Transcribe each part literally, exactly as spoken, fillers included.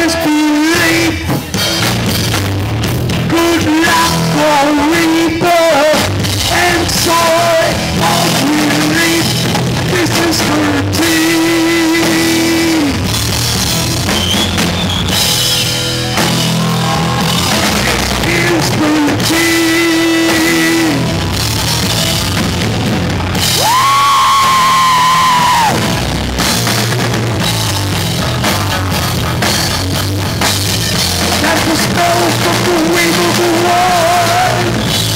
just believe. Good luck for rebirth and joy of relief. This is routine. It's routine. That's the spell from the wave of the world.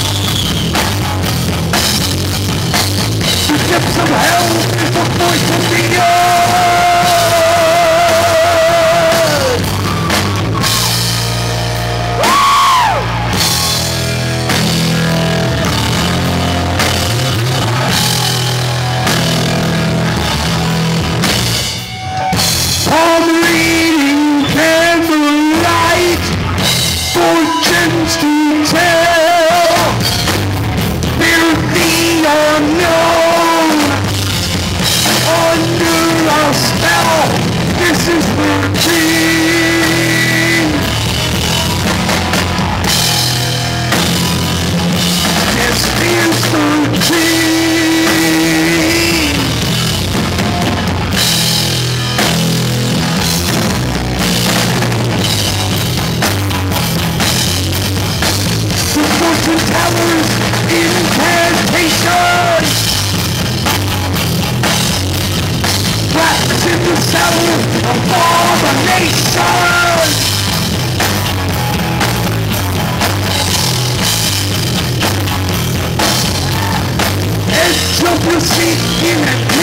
The depths of hell is the voice of the earth. Palm reading, candlelight, fortunes to tell. Fear the unknown, under a spell. This is routine. This is routine. The fortune tellers incantation. Trapped in the cell of abomination. Edge of the seat in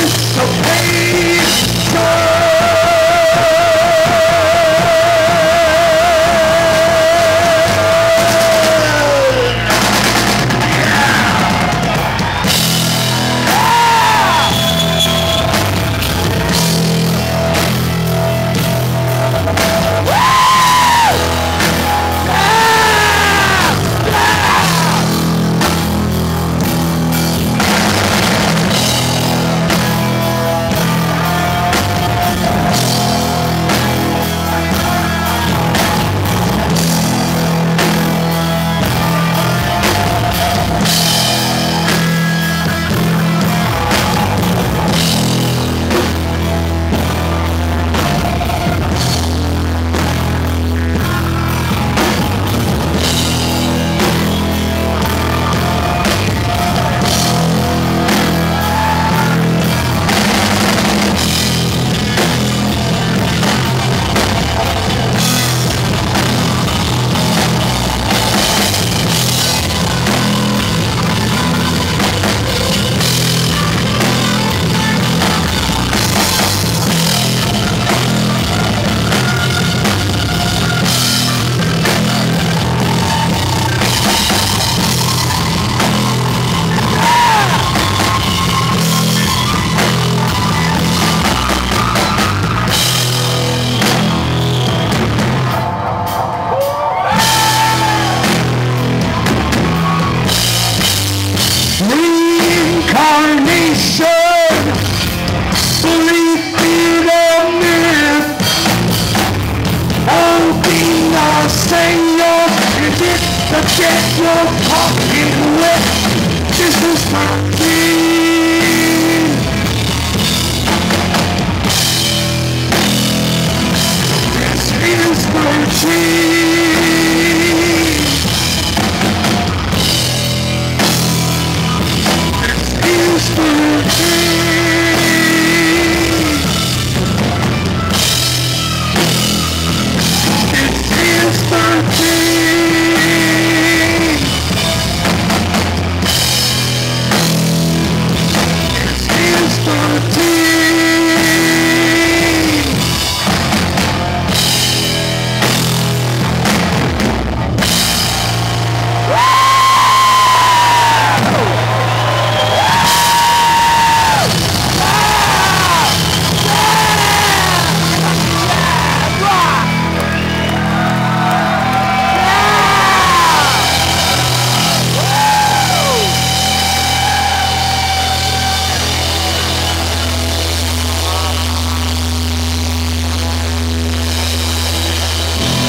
Reincarnation, belief in a myth. Oh, being a savior, is it the death you're talking with? This is my